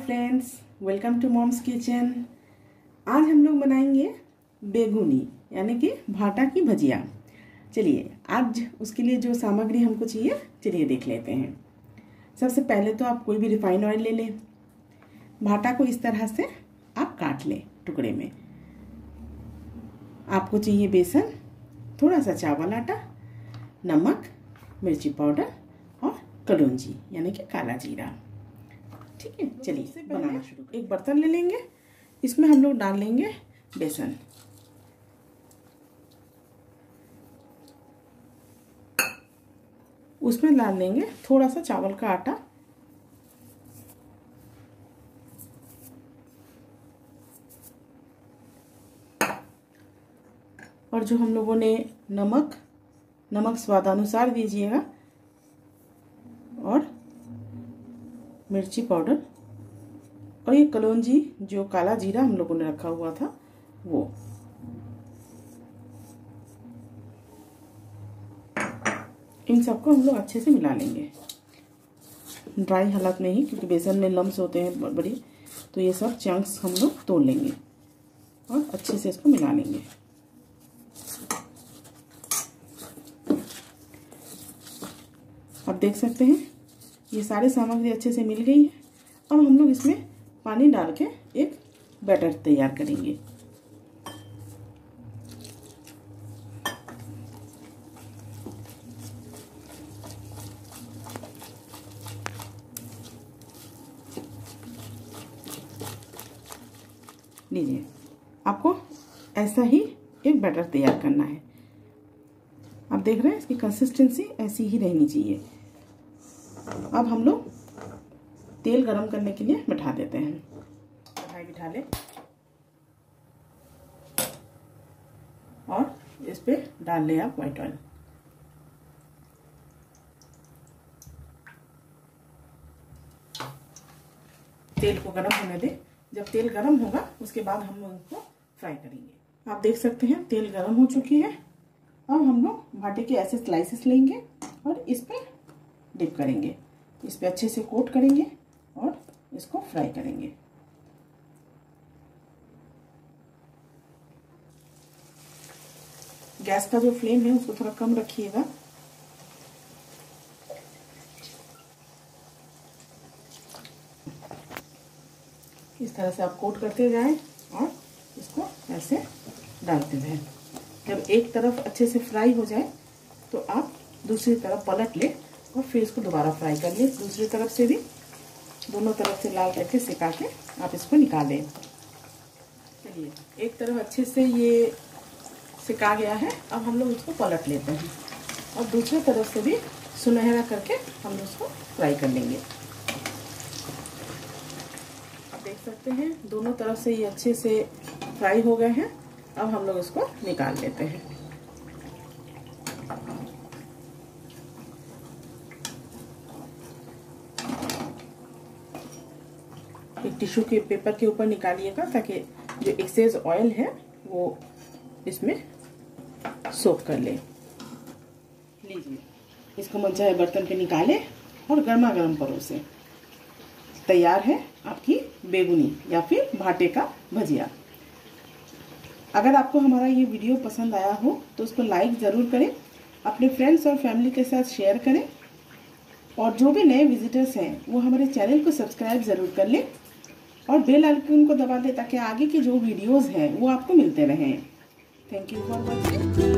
Friends, welcome to mom's kitchen. आज हम लोग बनाएंगे बेगुनी यानी कि भाटा की भजिया। चलिए आज उसके लिए जो सामग्री हमको चाहिए चलिए देख लेते हैं। सबसे पहले तो आप कोई भी रिफाइंड ऑयल ले लें। भाटा को इस तरह से आप काट लें टुकड़े में। आपको चाहिए बेसन, थोड़ा सा चावल आटा, नमक, मिर्ची पाउडर और कलौंजी यानी कि काला जीरा। ठीक है, चलिए बनाना शुरू। एक बर्तन ले लेंगे, इसमें हम लोग डाल लेंगे बेसन। उसमें डाल लेंगे थोड़ा सा चावल का आटा, और जो हम लोगों ने नमक स्वादानुसार दीजिएगा, और मिर्ची पाउडर, और ये कलौंजी जो काला जीरा हम लोगों ने रखा हुआ था वो। इन सबको हम लोग अच्छे से मिला लेंगे, ड्राई हालत में ही, क्योंकि बेसन में लम्स होते हैं बड़ी, तो ये सब चंक्स हम लोग तोड़ लेंगे और अच्छे से इसको मिला लेंगे। आप देख सकते हैं ये सारी सामग्री अच्छे से मिल गई है। अब हम लोग इसमें पानी डाल के एक बैटर तैयार करेंगे। लीजिए, आपको ऐसा ही एक बैटर तैयार करना है। आप देख रहे हैं इसकी कंसिस्टेंसी ऐसी ही रहनी चाहिए। अब हम लोग तेल गरम करने के लिए बिठा देते हैं। कढ़ाई बिठा ले और इस पे डाल ले आप व्हाइट ऑयल। तेल को गरम होने दे। जब तेल गरम होगा उसके बाद हम लोग इसको फ्राई करेंगे। आप देख सकते हैं तेल गरम हो चुकी है। अब हम लोग भाटे के ऐसे स्लाइसेस लेंगे और इस पे डिप करेंगे। इस पे अच्छे से कोट करेंगे और इसको फ्राई करेंगे। गैस का जो फ्लेम है उसको थोड़ा कम रखिएगा। इस तरह से आप कोट करते जाएं और इसको ऐसे डालते रहें। जब एक तरफ अच्छे से फ्राई हो जाए तो आप दूसरी तरफ पलट ले और फिर इसको दोबारा फ्राई कर ले। दूसरी तरफ से भी दोनों तरफ से लाल करके सिका के आप इसको निकालें। चलिए, एक तरफ अच्छे से ये सिका गया है। अब हम लोग इसको पलट लेते हैं और दूसरी तरफ से भी सुनहरा करके हम लोग इसको फ्राई कर लेंगे। आप देख सकते हैं दोनों तरफ से ये अच्छे से फ्राई हो गए हैं। अब हम लोग इसको निकाल लेते हैं। एक टिश्यू के पेपर के ऊपर निकालिएगा ताकि जो एक्सेस ऑयल है वो इसमें सोक कर ले। लीजिए, इसको मनचाहे बर्तन पे निकाले और गर्मा गर्म परोसे। तैयार है आपकी बेगुनी या फिर भाटे का भजिया। अगर आपको हमारा ये वीडियो पसंद आया हो तो उसको लाइक ज़रूर करें, अपने फ्रेंड्स और फैमिली के साथ शेयर करें, और जो भी नए विजिटर्स हैं वो हमारे चैनल को सब्सक्राइब ज़रूर कर लें और बेल आइकन को दबा दें ताकि आगे के जो वीडियोस हैं वो आपको मिलते रहें। Thank you for watching.